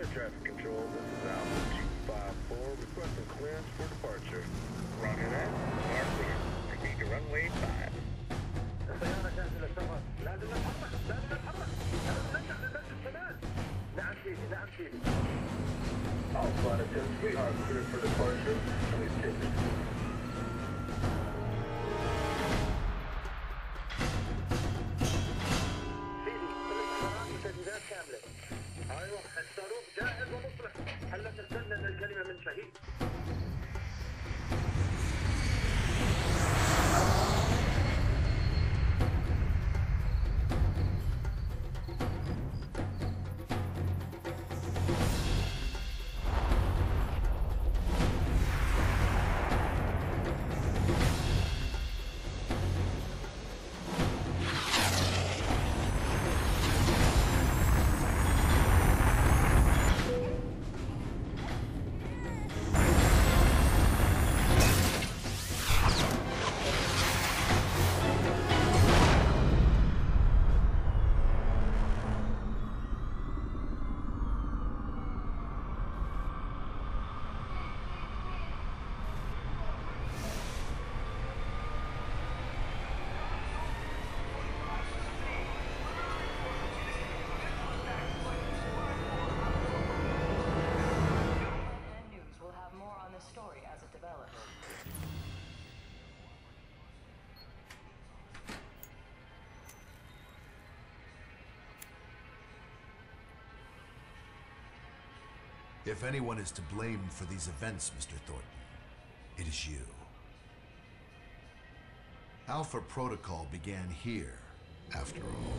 traffic control. This is Alpha 254 requesting clearance for departure. Roger that. Start clear. Proceed to runway 5. السيارة جاهزة للسفر. لازم نتحرك. لازم نتحرك. لازم ننجح للمسجد كمان. نعم سيدي. نعم سيدي. Alpha 10, we are cleared for departure. Please take it. سيدي، كل الحرارات والتجهيزات كاملة. ايوه، الصاروخ جاهز ومصلح. هلا تستنى ان الكلمة من شهيد. If anyone is to blame for these events, Mr. Thornton, it is you. Alpha Protocol began here, after all.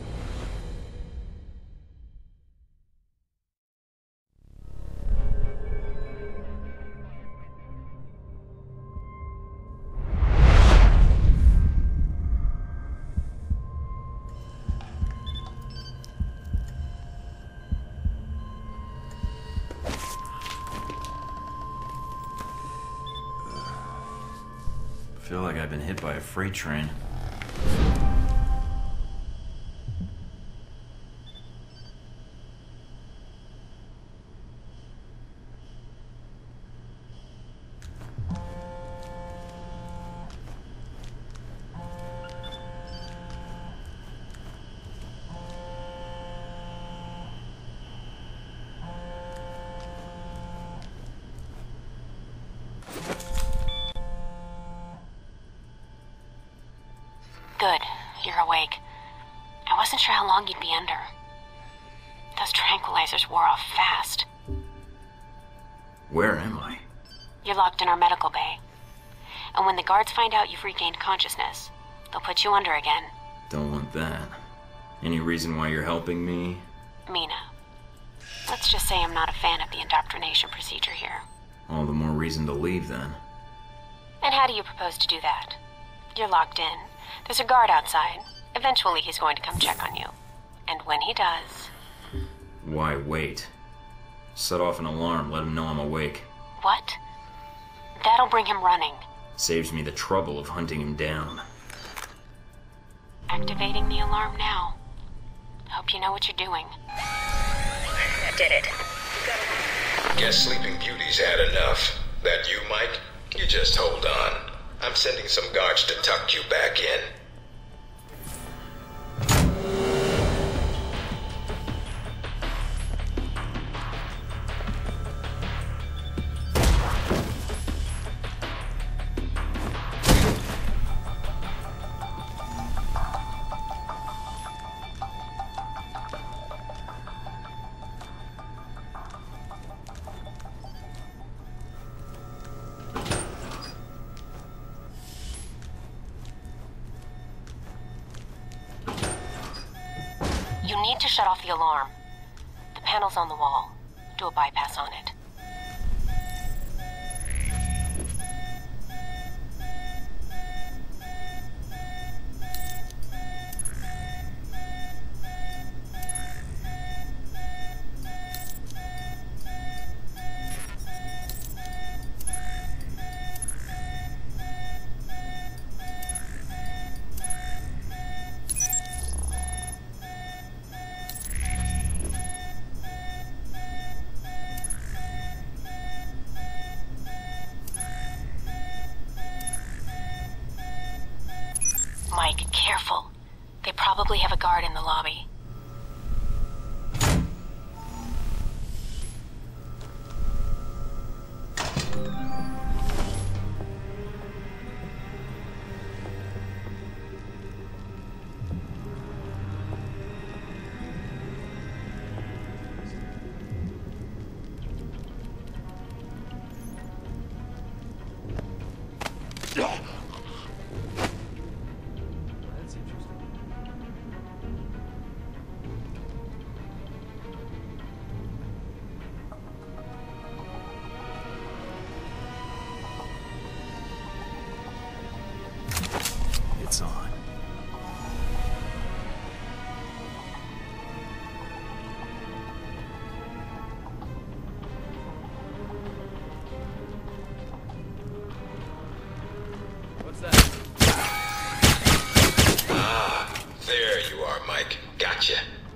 I feel like I've been hit by a freight train. Good. You're awake. I wasn't sure how long you'd be under. Those tranquilizers wore off fast. Where am I? You're locked in our medical bay. And when the guards find out you've regained consciousness, they'll put you under again. Don't want that. Any reason why you're helping me? Mina. Let's just say I'm not a fan of the indoctrination procedure here. All the more reason to leave, then. And how do you propose to do that? You're locked in. There's a guard outside. Eventually he's going to come check on you. And when he does... Why wait? Set off an alarm, let him know I'm awake. What? That'll bring him running. Saves me the trouble of hunting him down. Activating the alarm now. Hope you know what you're doing. I did it. Guess Sleeping Beauty's had enough. That you, Mike? You just hold on. I'm sending some guards to tuck you back in. You need to shut off the alarm. The panel's on the wall. Do a bypass on it. Mike, careful. They probably have a guard in the lobby. It's on. What's that? Ah, there you are, Mike. Gotcha.